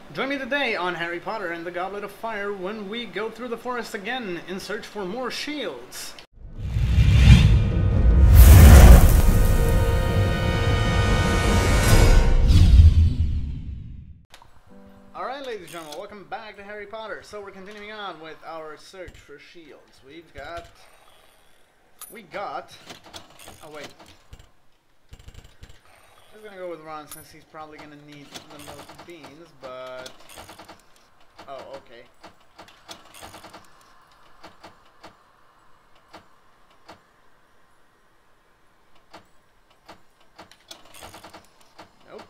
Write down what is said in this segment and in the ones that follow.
Join me today on Harry Potter and the Goblet of Fire when we go through the forest again in search for more shields. Alright, ladies and gentlemen, welcome back to Harry Potter. So we're continuing on with our search for shields. We got... Oh wait. I'm gonna go with Ron since he's probably gonna need the most beans, but... Oh, okay. Nope.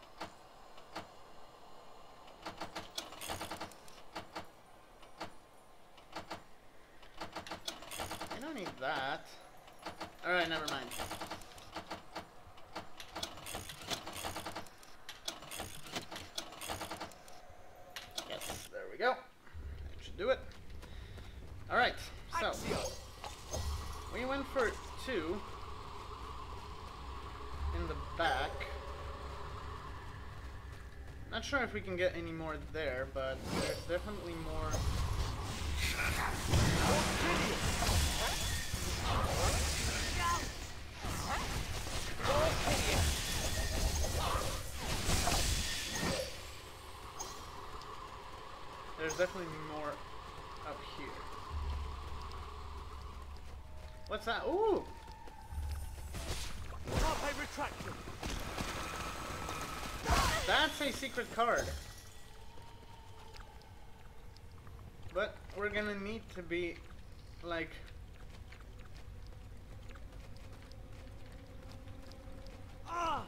I don't need that. Alright, never mind. Go. That should do it. Alright, so we went for 2 in the back. Not sure if we can get any more there, but there's definitely more. There's definitely more up here. What's that? Ooh! Harper retraction. That's a secret card. But we're gonna need to be like... Ah!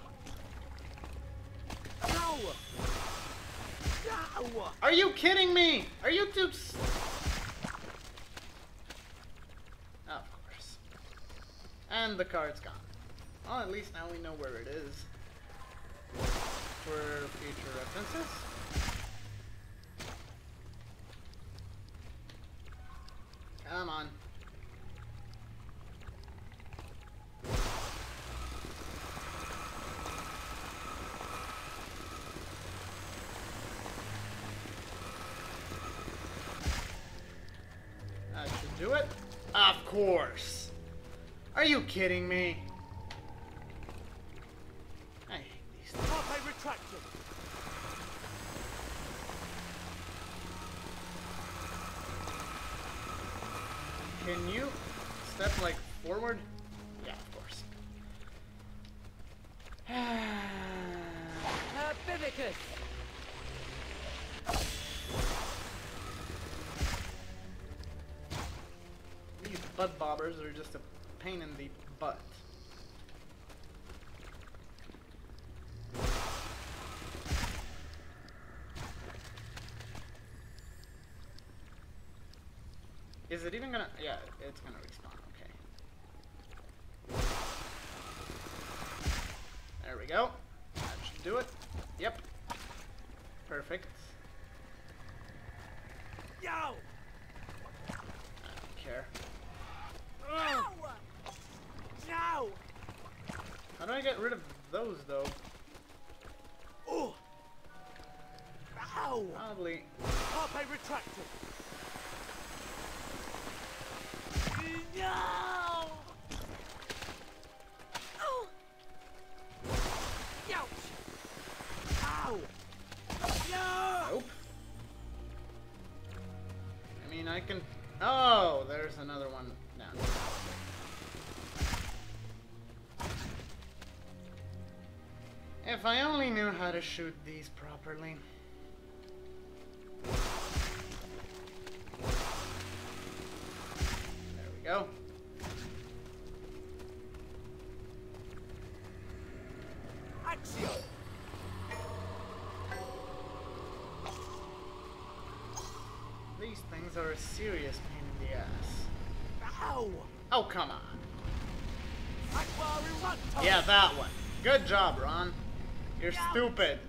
Ow! Are you kidding me? Are you too... Of course. And the card's gone. Well, at least now we know where it is. For future references. Come on. Do it? Of course. Are you kidding me? I hate these things. Harper retraction. Can you step like forward? Yeah, of course. Herbology. These butt bobbers are just a pain in the butt. Is it even gonna... Yeah, it's gonna respawn, okay. There we go. That should do it. Yep. Perfect. Yo! I don't care. Ow! Ow! How do I get rid of those, though? Oh! Ow! Probably... Harper retraction. No! Oh! Ouch! Ow! No! Nope. I mean, I can... Oh, there's another one down. If I only knew how to shoot these properly. There we go. Action! These things are a serious pain in the ass. Ow! Oh, come on. Aquarium. Yeah, that one. Good job, Ron. You're stupid.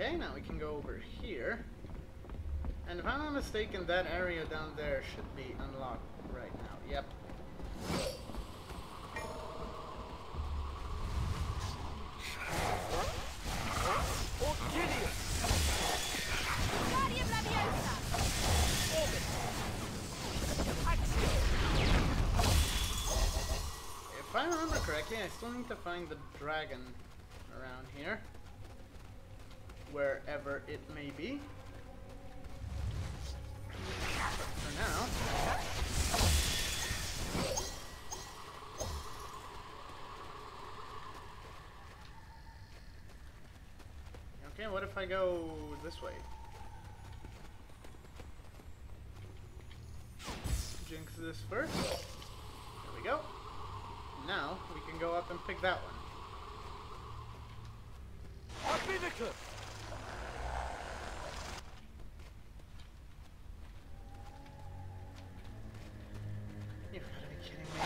Okay, now we can go over here. And if I'm not mistaken, that area down there should be unlocked right now. Yep. If I remember correctly, I still need to find the dragon around here. Wherever it may be. But for now... Okay, what if I go this way? Jinx this first. There we go. Now we can go up and pick that one. You've got to be kidding me.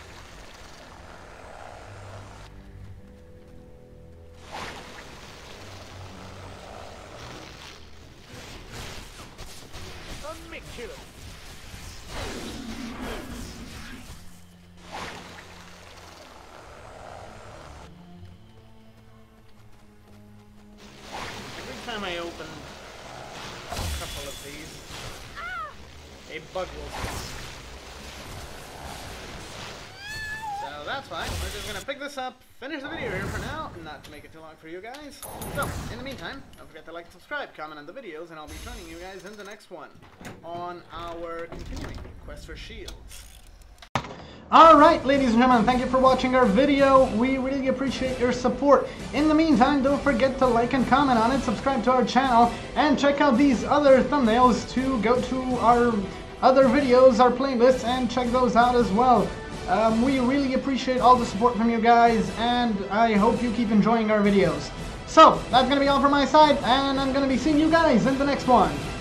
Ridiculous. Every time I open a couple of these, a bug will come. So that's fine. We're just gonna pick this up, finish the video here for now, not to make it too long for you guys. So, in the meantime, don't forget to like, subscribe, comment on the videos, and I'll be joining you guys in the next one on our continuing Quest for Shields. Alright, ladies and gentlemen, thank you for watching our video. We really appreciate your support. In the meantime, don't forget to like and comment on it, subscribe to our channel, and check out these other thumbnails to go to our other videos, our playlists, and check those out as well. We really appreciate all the support from you guys, and I hope you keep enjoying our videos. So, that's going to be all from my side, and I'm going to be seeing you guys in the next one.